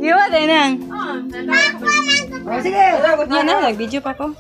Iwa din nang. Oh, sige. Yan na, nag-video pa ko.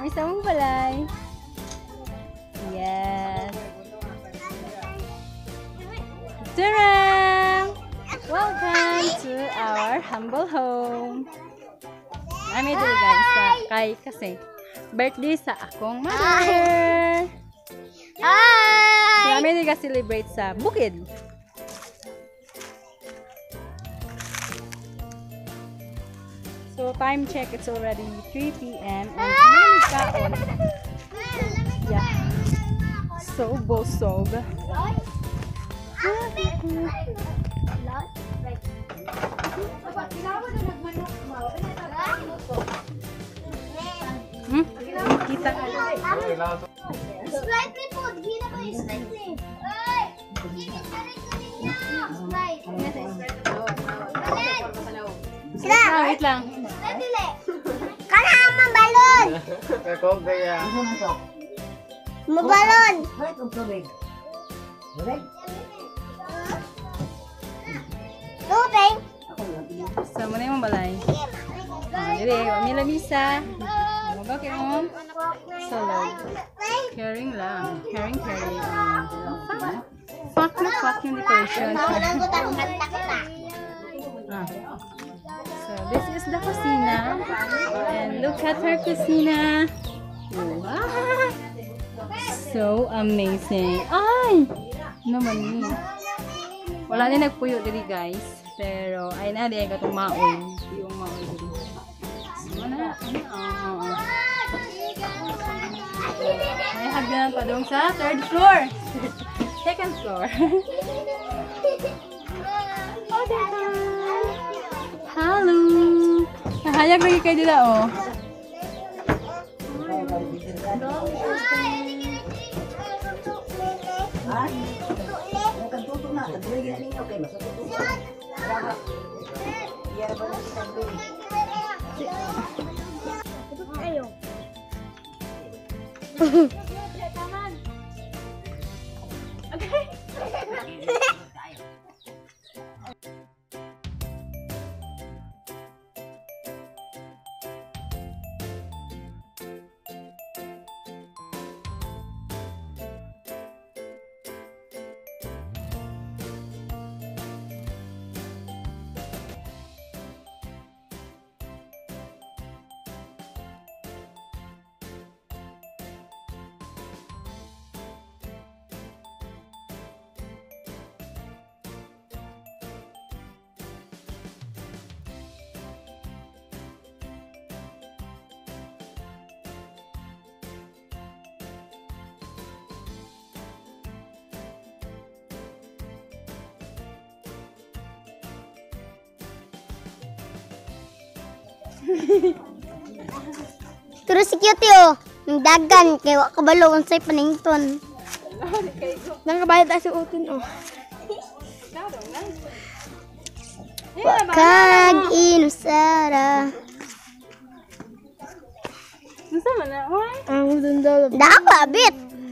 Isa mong balay. Yes. Tarang! Welcome to our humble home. Nami dito guys sa kay kasi birthday sa akong mother. Hi! Nami dito celebrate sa bukid. So time check, it's already 3 p.m. and may kaon. Yeah. So busog. Kita. Sprite ni po, gina ko yung Sprite ni. Oy! Wait lang. Kana mabalon! Kakog kaya. Mabalon! Tubig! So muna yung balay. Dire, wami lamisa. Bakit mo? Solid. Caring lang. Caring. Fuck na fuck yung decoration. So this is the kusina. And look at her kusina. Wow. So amazing. Ay! Naman ni. Wala na nagpuyo diri guys. Pero ay na di katong maoy. Yung maoy diri. Mana? Ay hagdan pa dong sa third floor. Second floor. Oh, dito. Hello. Nahayag lagi kayo dila oh. Pero si Cutie oh, yung dagan, kaya wak kabalo, unsay panington. Nang kabayad tayo sa utin oh. Wakag inusara. Nasa man na? Hoy. Ang dundal. Dapat, bit.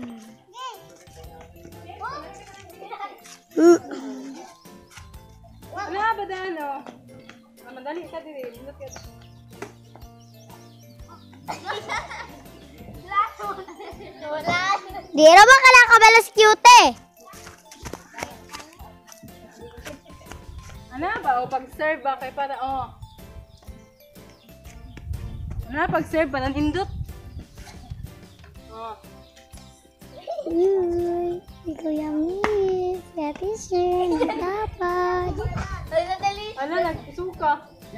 Wala ba dano? Madali ka diri. Look at. Di ra ba ka nakabalo si Cutie? Ano ba? O pag-serve ba kay para oh. Ano pag-serve ba ng indot? Oh. Uy, ikaw yung miss. Happy share, dapat. Ano nagsuka?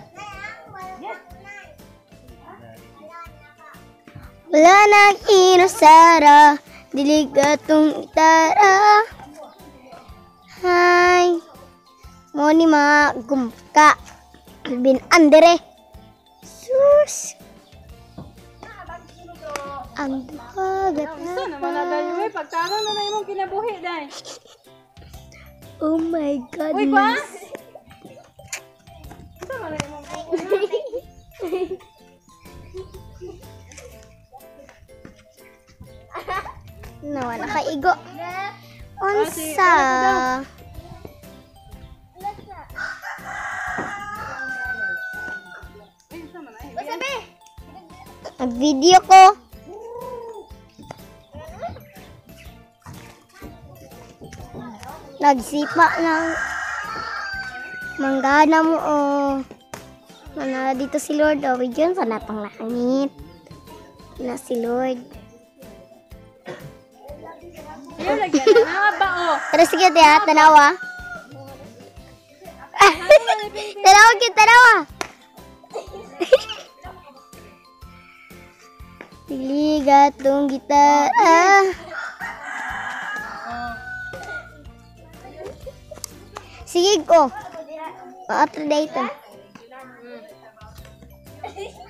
Wala nang inusara, dilig atong itara. Hay, mo ni magumka. Bin andere. Sus. Ang dagat Gusto naman na dahil may pagtanong na imong kinabuhi dahil. Oh my God. Uy, kwa? Gusto naman na imong Nawa nakaigo. Unsa? Mag-video ko. Nagsipa ng manggana mo, oh. Mana dito si Lord, oh. Bigyan sa napang langit. Na si Lord. Ayaw lagi na. Naba, oh. Pero sige, tiya, tanawa. Tanawa, tanawa. Diligat dong gitar. Sige ko. Maatra dito.